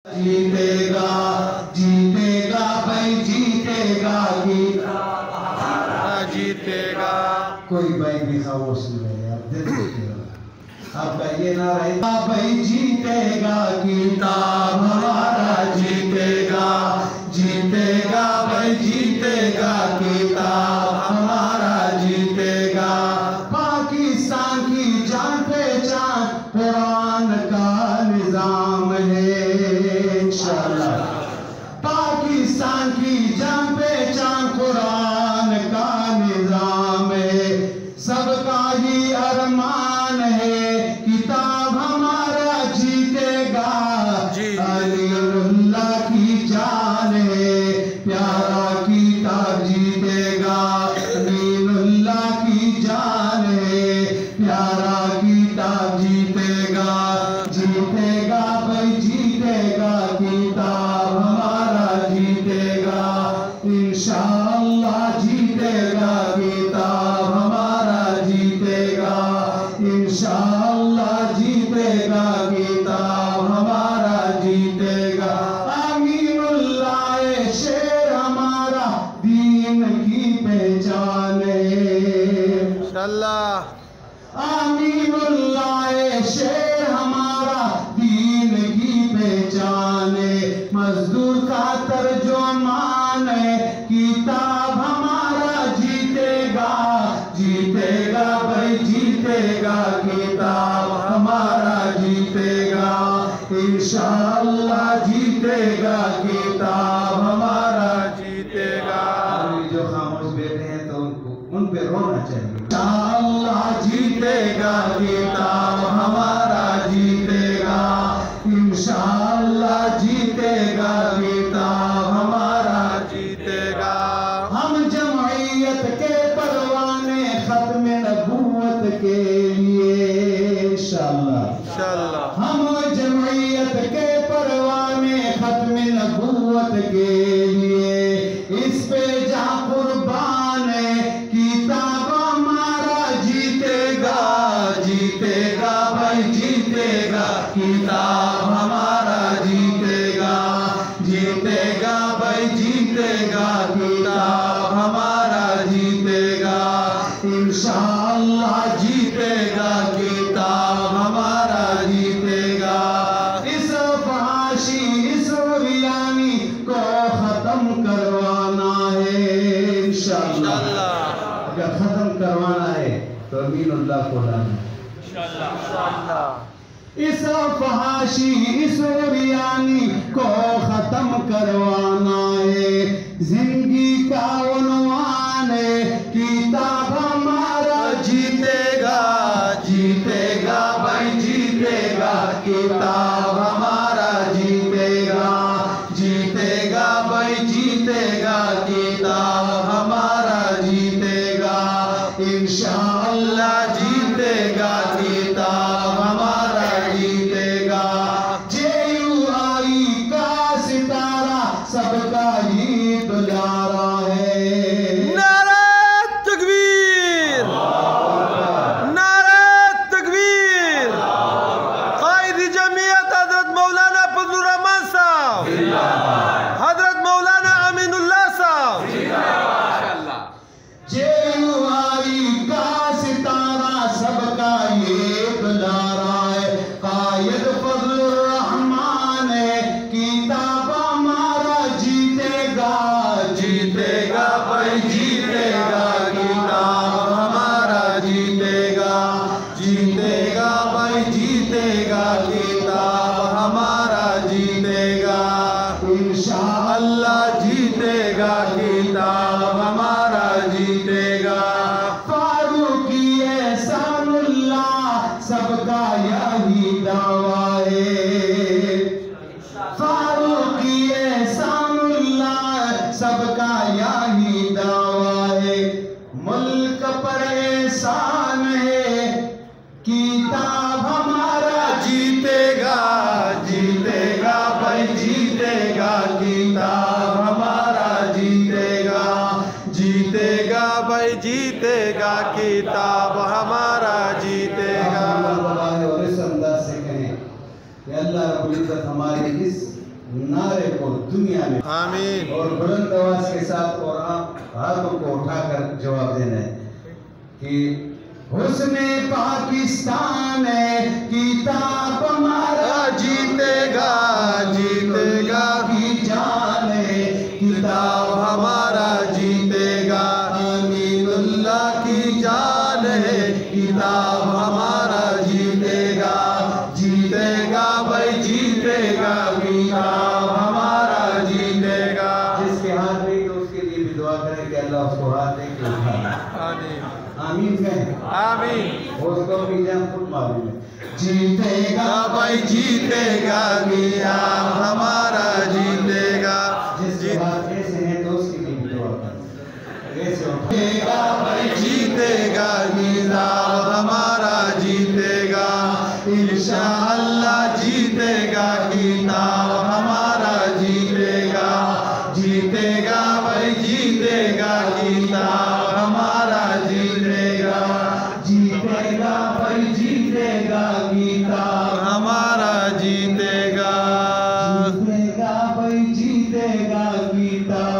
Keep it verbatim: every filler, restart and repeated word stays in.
جیتے گا جیتے گا بھائی جیتے گا کتاب ہمارا جیتے گا. کوئی بھائی بھی خاموش نہیں ہے یار دل سے آپ کا یہ نعرہ ہے بھائی جیتے گا کتاب ہمارا جیتے گا جیتے گا بھائی جیتے گا کتاب ہمارا جیتے گا. پاکستان کی جان پہچان قرآن کا نظام ہے انشاءاللہ. پاکستان کی جان پہچان قرآن کا نظام ہے. سب کا ہی ارمان ہے کتاب ہمارا جیتے گا. علی اللہ کی جان ہے پیارا کتاب جیتے گا. امین اللہ کی جان ہے پیارا کتاب جیتے گا. جیتے گا بھائی جیتے گا کتاب ہمارا جیتے گا. انشاءاللہ جیتے گا کتاب ہمارا جیتے گا. انشاءاللہ جیتے گا کتاب ہمارا جیتے گا. امین اللہ شیر ہمارا دین کی پہچان ہے انشاءاللہ. امین اللہ شیر ہمارا دین کی پہچان ہے. مزدور کا ترجمان ہے کتاب ہمارا جیتے گا. جیتے گا بھائی جیتے گا کتاب ہمارا جیتے گا. انشاءاللہ جیتے گا کتاب ہمارا جیتے گا. جو خاموش بیٹھے ہیں تو ان کو ان پہ رونا چاہیے. انشاءاللہ جیتے گا کتاب ہمارا جیتے گا. انشاءاللہ جیتے گا کتاب ہمارا جیتے گا. ہم جمعیت کے پروانے ختم نبوت کے لیے انشاءاللہ. انشاءاللہ. ہم جمعیت کے پروانے ختم نبوت کے لیے اس پہ جا قربان ہے کتاب ہمارا جیتے گا. جیتے گا بھائی جیتے گا کتاب ہمارا جیتے گا. جیتے گا بھائی جیتے گا کتاب ہمارا جیتے گا. انشاءاللہ جیتے گا کتاب ہمارا جیتے گا. اس فحاشی اس ریانی کو ختم کروانا ہے انشاءاللہ. اگر ختم کروانا ہے تو امین اللہ کو لانا. اس فحاشی اس ریانی کو ختم کروانا ہے. زندگی کا عنوان ہے کتاب ہمارا جیتے گا. جیتے گا بھائی جیتے گا کتاب ہمارا جیتے گا. جیتے گا بھائی جیتے گا کتاب ہمارا جیتے گا. انشاءاللہ جیتے گا کتاب ہمارا جیتے گا. جے یو آئی کا ستارہ سب کا ہی دلارا ہے. نعرہ تکبیر. نعرہ تکبیر. قائد جمعیت حضرت مولانا فضل الرحمان صاحب. حضرت مولانا امین اللہ صاحب. جے یو آئی کا ستارہ سب کا یہ دلارا ہے. قائد فضل الرحمان ہے کتاب ہمارا جیتے گا. جیتے گا بھائی جیتے گا کتاب ہمارا جیتے گا. جیتے گا بھائی جیتے گا کتاب ہمارا جیتے گا. انشاءاللہ جیتے گا کتاب ہمارا جیتے گا. فاروقی احسان اللہ سب کا یہی دعویٰ ہے. فاروقی احسان اللہ سب کا یہی دعویٰ ہے. ملک پر احسان ہے کتاب ہمارا جیتے گا. جیتے گا بھائی جیتے گا کتاب ہمارا جیتے گا. جیتے گا بھائی جیتے گا کتاب ہمارا جیتے گا. اور اس انداز سے کہیں کہ اللہ رب العزت ہماری اس नारे को दुनिया में आमीन। और बुलंद आवाज के साथ और आप हाथों को उठाकर जवाब देना है कि हुस्ने पाकिस्तान किताब हमारा जीतेगा जीतेगा की जान है किताब हमारा जीतेगा। अमीनुल्लाह की जान है किताब हमारा जीतेगा। जीतेगा भाई जीतेगा किताब हमारा जीतेगा। जिसके हाथ में तो उसके लिए भी दुआ करें कि अल्लाह उसको हाथ दे के उठाए। आमीन आमीन कहें। आमीन। उसको भी जान खुद मालूम है। जीतेगा भाई जीतेगा किताब हमारा जीतेगा। जिसके हाथ ऐसे हैं तो उसके लिए भी दुआ करें। ऐसे उठाएगा भाई जीतेगा किताब हमारा जीतेगा। इंशाअल्लाह जीतेगा किताब हमारा जीतेगा। जीतेगा भाई जीतेगा किताब हमारा जीतेगा। जीतेगा भाई जीतेगा किताब हमारा जीतेगा। जीतेगा भाई जीतेगा किताब